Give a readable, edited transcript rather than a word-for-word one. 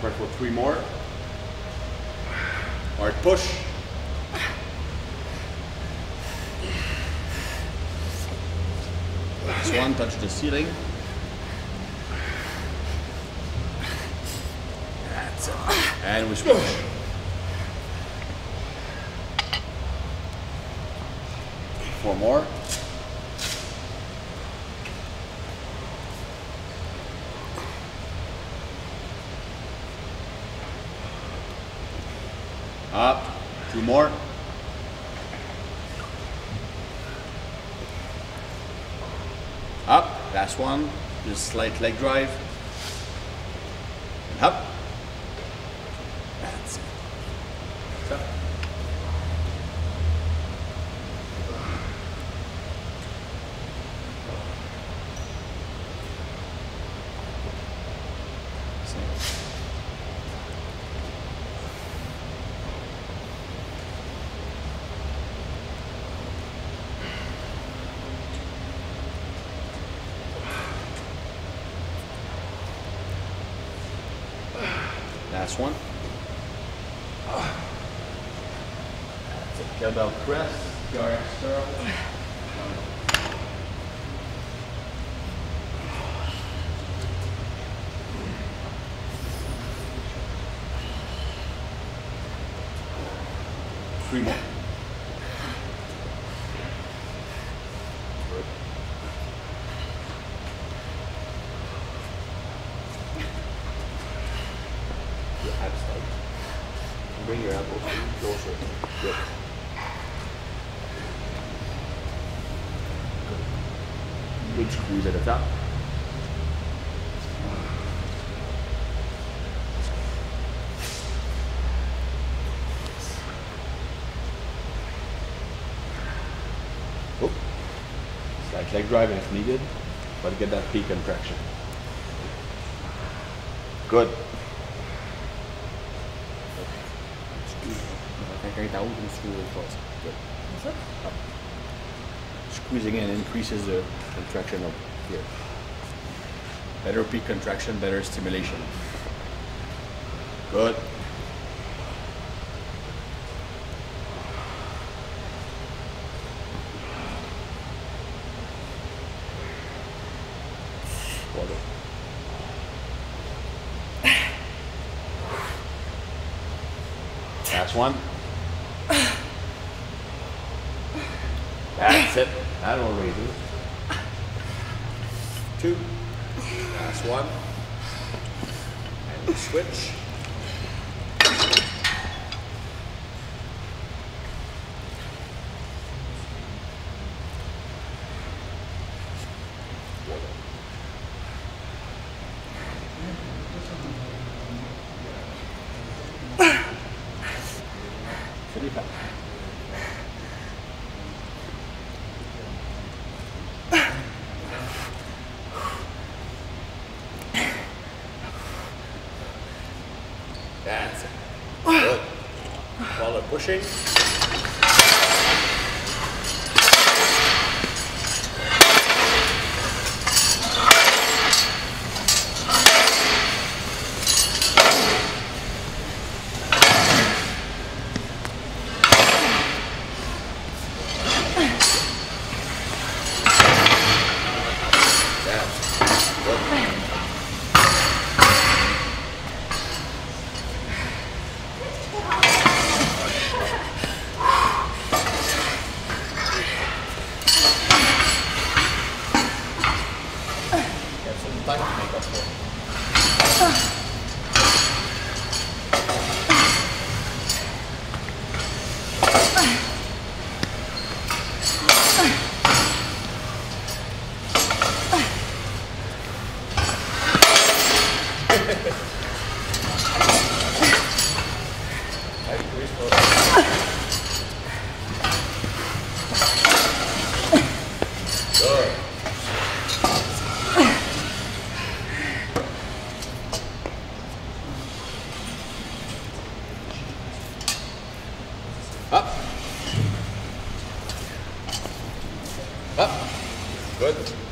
Press for 3 more. Hard push. This one, touch the ceiling. That's it. And we switch. Four more. Up. 2 more. Up. Last one. Just slight leg drive. And up. That's it. So. Last one. That's it. Kettlebell press. Garage curl. 3 more. Good. Your abs tight. Bring your elbows closer. Good. Good squeeze at the top. Oh. Slight leg drive if needed, but get that peak contraction. Good. Good. Squeezing in increases the contraction of here. Better peak contraction, better stimulation. Good. Water. Last one. That's it. That will raise it. 2. Last one. And we switch. That's it. Good. While they're pushing. Good. Up. Up. Good.